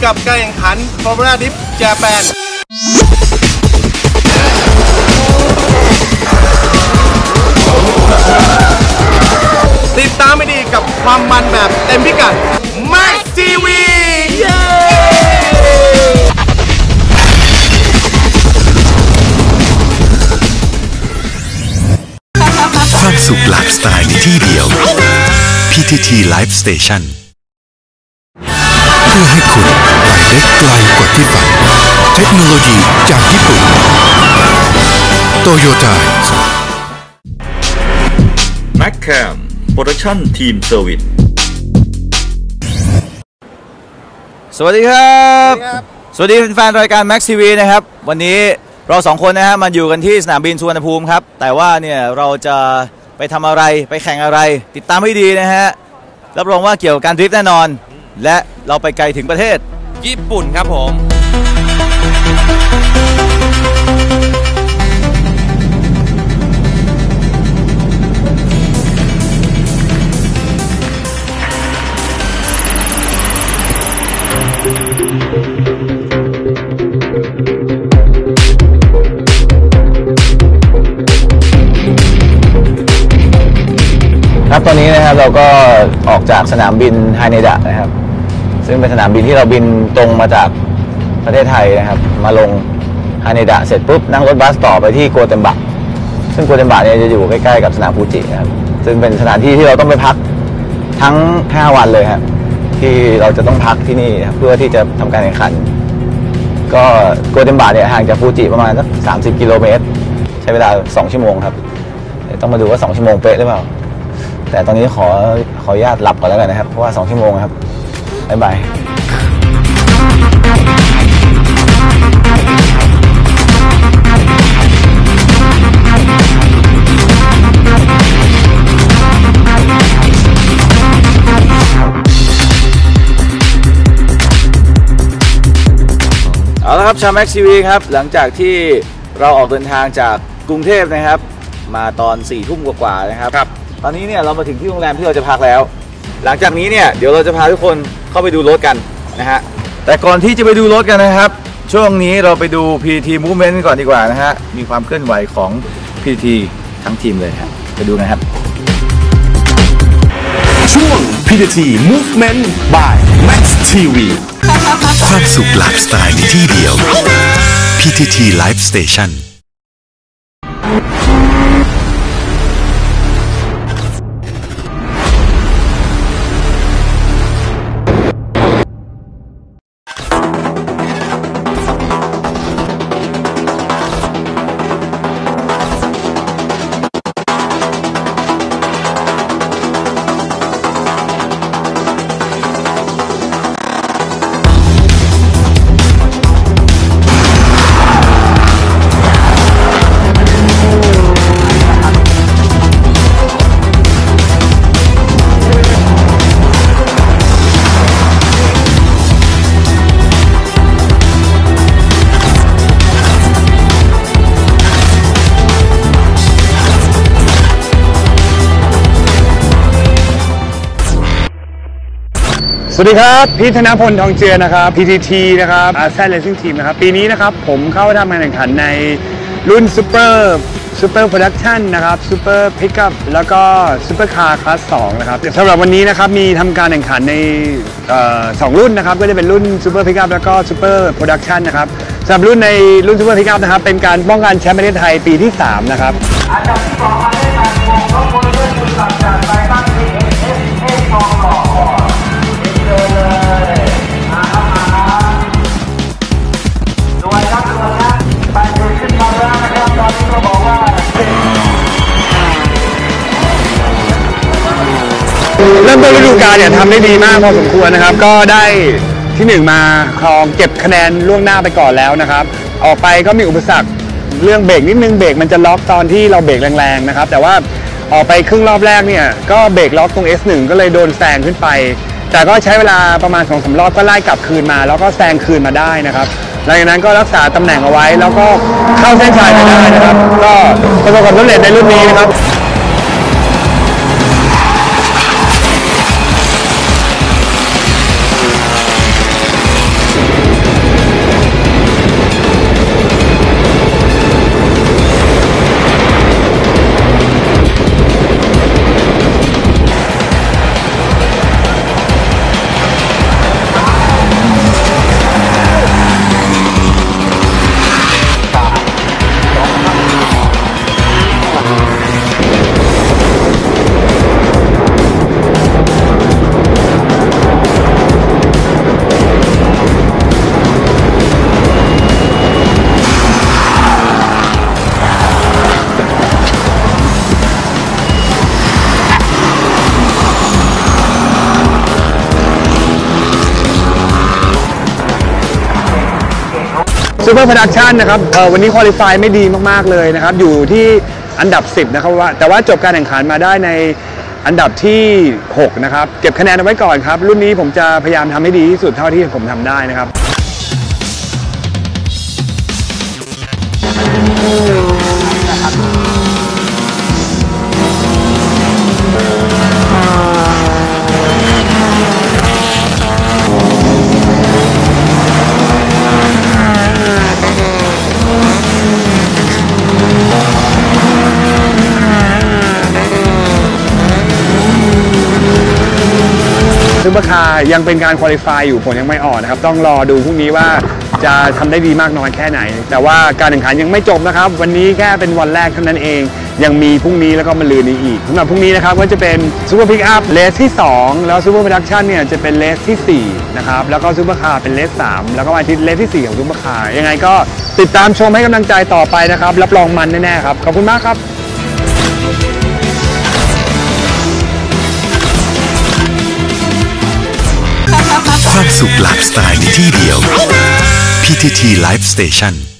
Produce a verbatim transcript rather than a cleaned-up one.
กับการแข่งขัน Formula Drift Japan ติดตามไม่ดีกับความมันแบบเต็มพิกัด Max ที วีความสุขหลากสไตล์ในที่เดียว พี ที ที Live Station เพื่อให้คุณไปได้ไกลกว่าที่ฝันเทคโนโลยีจากญี่ปุ่น Toyota McCam Production Team Service สวัสดีครับสวัสดีแฟนๆรายการ Max ที วี นะครับวันนี้เราสองคนนะฮะมาอยู่กันที่สนามบินสุวรรณภูมิครับแต่ว่าเนี่ยเราจะไปทำอะไรไปแข่งอะไรติดตามให้ดีนะฮะรับรองว่าเกี่ยวกับการดริฟต์แน่นอนและเราไปไกลถึงประเทศญี่ปุ่นครับผมครับตอนนี้นะครับเราก็ออกจากสนามบินฮาเนดะนะครับซึ่งเป็นสนามบินที่เราบินตรงมาจากประเทศไทยนะครับมาลงฮาเนดะเสร็จปุ๊บนั่งรถบัสต่อไปที่โกเตมบะซึ่งโกเตมบะเนี่ยจะอยู่ใกล้ๆกับสนามฟูจินะครับซึ่งเป็นสถานที่ที่เราต้องไปพักทั้งห้าวันเลยครับที่เราจะต้องพักที่นี่เพื่อที่จะทำการแข่งขันก็โกเตมบะเนี่ยห่างจากฟูจิประมาณสักสามสิบกิโลเมตรใช้เวลาสองชั่วโมงครับต้องมาดูว่าสองชั่วโมงเป๊ะหรือเปล่าแต่ตอนนี้ขอขออนุญาตหลับก่อนแล้วกันนะครับเพราะว่าสองชั่วโมงครับบ๊ายบายเอาละครับชาว Max ที วี ครับหลังจากที่เราออกเดินทางจากกรุงเทพนะครับมาตอนสี่ทุ่มกว่าๆนะครับตอนนี้เนี่ยเรามาถึงที่โรงแรมที่เราจะพักแล้วหลังจากนี้เนี่ยเดี๋ยวเราจะพาทุกคนเข้าไปดูรถกันนะฮะแต่ก่อนที่จะไปดูรถกันนะครับช่วงนี้เราไปดู พี ที ที Movement ก่อนดีกว่านะฮะมีความเคลื่อนไหวของ พี ที ที ทั้งทีมเลยครับไปดูนะครับช่วง พี ที ที Movement by Max ที วี ความสุขหลากสไตล์ในที่เดียว พี ที ที Live Station สวัสดีครับพี่ธนพลทองเจือนะครับ พี ที ที นะครับ อาร์ แซด Racing Team นะครับปีนี้นะครับผมเข้าทำการแข่งขันในรุ่น Super Super Production นะครับ Super Pickup แล้วก็ Super Car Class สองนะครับสำหรับวันนี้นะครับมีทำการแข่งขันในสองรุ่นนะครับก็จะเป็นรุ่น Super Pickup แล้วก็ Super Production นะครับสำหรับรุ่นในรุ่น Super Pickup นะครับเป็นการป้องกันแชมป์ประเทศไทยปีที่สามนะครับอันดับที่สองมาได้การวงรถคนด้วยคุณสักดิ์จากไปตั้งที่ เอส เอส เอส ทองหล่อเริ่มต้นฤดูกาลเนี่ยทำได้ดีมากพอสมควรนะครับก็ได้ที่หนึ่งมาครองเก็บคะแนนล่วงหน้าไปก่อนแล้วนะครับออกไปก็มีอุปสรรคเรื่องเบรกนิดนึงเบรกมันจะล็อกตอนที่เราเบรกแรงๆนะครับแต่ว่าออกไปครึ่งรอบแรกเนี่ยก็เบรกล็อกตรง เอส หนึ่ง ก็เลยโดนแซงขึ้นไปแต่ก็ใช้เวลาประมาณ สองถึงสาม รอบก็ไล่กลับคืนมาแล้วก็แซงคืนมาได้นะครับหลังจากนั้นก็รักษาตำแหน่งเอาไว้แล้วก็เข้าเส้นชัยไปได้นะครับก็ประสบความสำเร็จในรุ่นนี้นะครับ รซูเปอร์โปรดักชันนะครับเอ่อวันนี้ควอลิฟายไม่ดีมากๆเลยนะครับอยู่ที่อันดับสิบนะครับว่าแต่ว่าจบการแข่งขันมาได้ในอันดับที่หกนะครับเก็บคะแนนเอาไว้ก่อนครับรุ่นนี้ผมจะพยายามทำให้ดีที่สุดเท่าที่ผมทำได้นะครับซูเปอร์คาร์ยังเป็นการควอลิฟายอยู่ผลยังไม่ออกนะครับต้องรอดูพรุ่งนี้ว่าจะทำได้ดีมากน้อยแค่ไหนแต่ว่าการแข่งขันยังไม่จบนะครับวันนี้แค่เป็นวันแรกเท่านั้นเองยังมีพรุ่งนี้แล้วก็มะรืนนี้อีกสำหรับพรุ่งนี้นะครับก็จะเป็นซูเปอร์พิกอัพเลสที่สองแล้วซูเปอร์โปรดักชันเนี่ยจะเป็นเลสที่สี่นะครับแล้วก็ซูเปอร์คาร์เป็นเลสสามแล้วก็วันอาทิตย์เลสที่สี่ของซูเปอร์คาร์ยังไงก็ติดตามชมให้กำลังใจต่อไปนะครับรับรองมันแน่ๆครับขอบคุณมากครับความสุขหลากสไตล์ในที่เดียว พี ที ที Live Station